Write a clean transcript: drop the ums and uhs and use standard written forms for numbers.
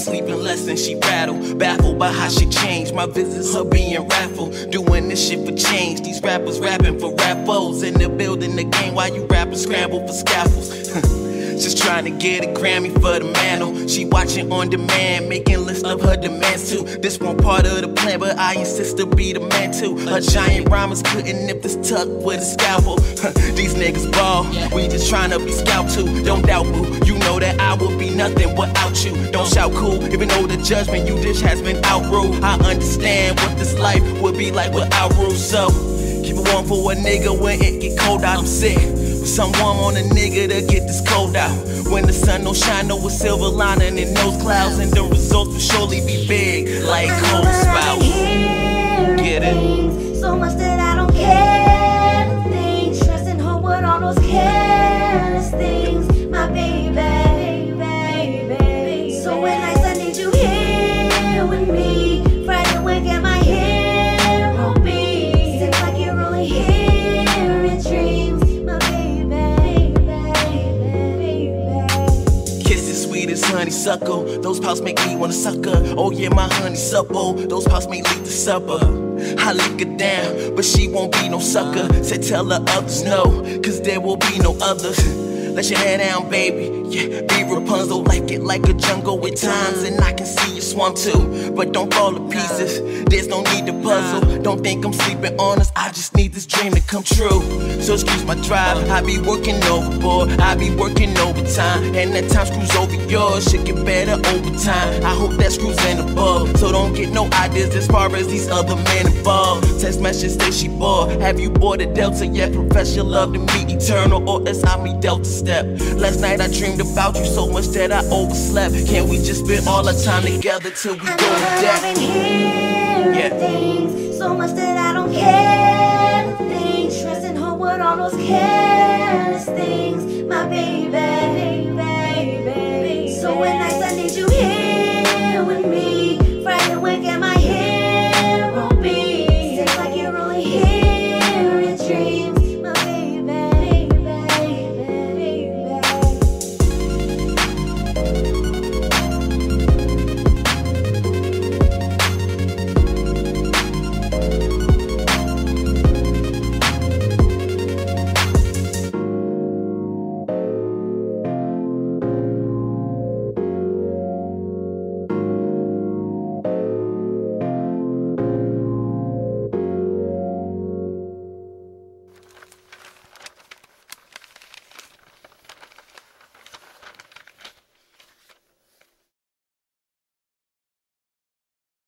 sleeping less than she rattled. Baffled by how she changed, my visits are being raffled. Doing this shit for change, these rappers rapping for rap foes. In the building the game while you rappers scramble for scaffolds. Just trying to get a Grammy for the mantle. She watching on demand, making lists of her demands too. This one part of the plan, but I insist to be the man too. A giant rhymers couldn't nip this tuck with a scalpel. These niggas ball, we just trying to be scalped too. Don't doubt, boo, you know that I would be nothing without you. Don't shout cool, even though the judgment you dish has been outruled. I understand what this life would be like without rules, so keep it warm for a nigga when it get cold out. I'm sick. Some warm on a nigga to get this cold out. When the sun don't shine, no a silver lining in those clouds, and the results will surely be big, like cold spout. Get it? So much that I don't care to think. Stressing home with all those careless things, my baby, baby. So when I need you here with me, Friday when get my hero beat. Seems like you're only here in dreams. This honeysuckle, those pouts make me wanna sucker. Oh yeah, my honeysuckle, those pouts may lead to supper. I lick her down, but she won't be no sucker. Said tell her others no, cause there will be no others. Let your hair down, baby, yeah, be Rapunzel. Like it like a jungle with times, and I can see you swamp too. But don't fall to pieces, there's no need to puzzle. Don't think I'm sleeping on us, I just need this dream to come true. So excuse my drive, I be working overboard, I be working overtime, and that time screws over yours, should get better over time. I hope that screws in above, so don't get no ideas as far as these other men involved. Text message say she bored, have you bought a Delta yet? Profess your love to me eternal, or else I me Delta step. Last night I dreamed about you so much that I overslept. Can't we just spend all our time together till we go to death? Things, so much that I don't care to think. Stressing home with all those cares.